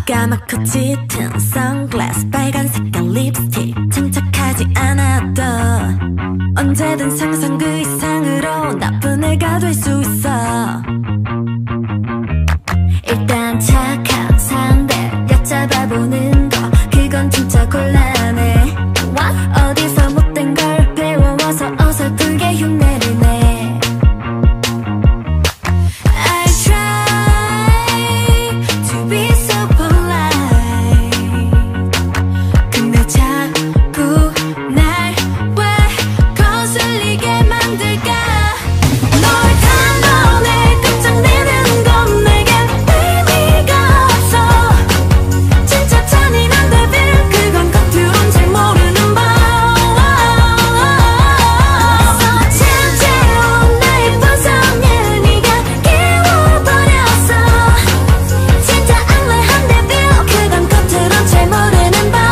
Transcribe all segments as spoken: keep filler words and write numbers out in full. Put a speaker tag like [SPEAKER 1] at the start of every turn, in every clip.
[SPEAKER 1] 까맣고 짙은 선글라스 빨간 색깔 립스틱 장착하지 않아도 언제든 상상 그 이상으로 나쁜 애가 될 수 있어. 일단 착한 상대 얕잡아보는 거 그건 진짜 곤란해. 어디서 못된 걸 배워와서 어설프게 흉내를 내. I try to be so polite. 근데 자꾸 날 왜 거슬리게 만들까? 널 단번에 끝장내는 건 내겐 의미가 없어. 진짜 잔인한 데빌 그건 겉으론 잘 모르는 법. 진짜로 나의 본성을 네가 깨워버렸어. 진짜 악랄한 데빌 그건 겉으론 잘 모르는 법.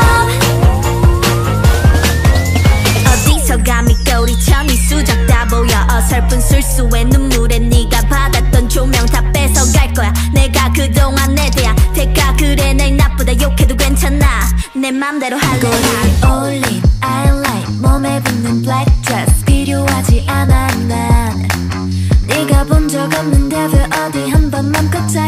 [SPEAKER 1] 어디서 감히 꼬리쳐 네 수작 다 보여. 어설픈 술수의 눈물에 네가 받았던 조명 다 뺏어갈 거야. 내가 그동안 내 대한 대가. 그래 날 나쁘다 욕해도 괜찮아. 내 맘대로 할래. 골이 올린 아이라인 몸에 붙는 블랙 드레스 필요하지 않아. 난 네가 본 적 없는데 왜 어디 한번 맘껏